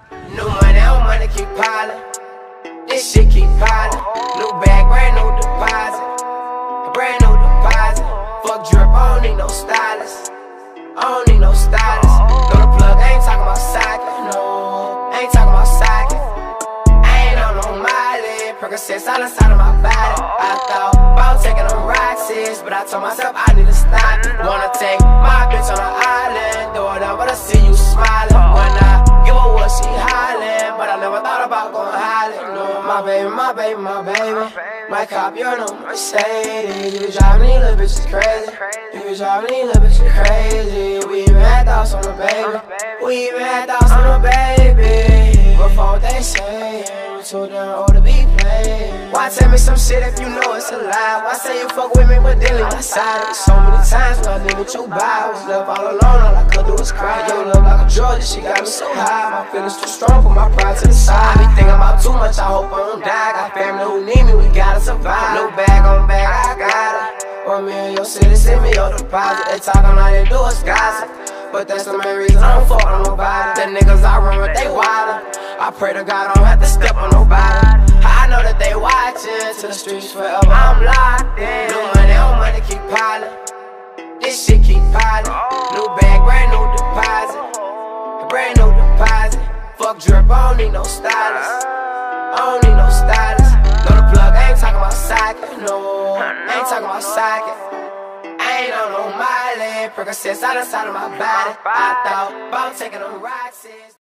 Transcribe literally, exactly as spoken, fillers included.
New money, old money keep piling. This shit keep piling. New bag, brand new deposit. Brand new deposit. Fuck drip, I don't need no stylist. I don't need no stylist. Go to plug, I ain't talking about socket. No, I ain't talking about socket. I ain't on no mileage. Percocets all inside of my body. I thought about taking them Roxys, but I told myself I need to stop. Wanna take my bitch on an island, do it up, but I see you smiling. When I give her what she hollering, but I never thought about going hollering. No, my baby, my baby, my baby. My cop, you're no Mercedes. You be driving these little bitches crazy. You be driving these little bitches crazy. We even had thoughts on the baby. We even had thoughts on the baby. Before they say, I'm too damn old to be playing. Why tell me some shit if you know it's a lie? Why say you fuck with me but then leave my side? It was so many times when I needed you by. I was left all alone, all I could do was cry. Your love like a drug, she got me so high. My feelings too strong, put my pride to the side. I be thinking about too much, I hope I don't die. Got family who need me, we gotta survive. No bag on bag, I got it. One million, your city, send me your deposit. They talkin' like they do is gossip, but that's the main reason I don't fuck on nobody. The niggas I run with, they wildin'. I pray to God I don't have to step on nobody. I know that they watchin', to the streets forever, I'm locked in. New money, old money keep piling. This shit keep piling. New bag, brand new deposit. Brand new deposit. Fuck drip, I don't need no stylist. I don't need no stylist. Go to plug, I ain't talking about socket. No, I ain't talking about socket. I ain't on no mileage. Percocets all inside of my body. I thought about taking them Roxys.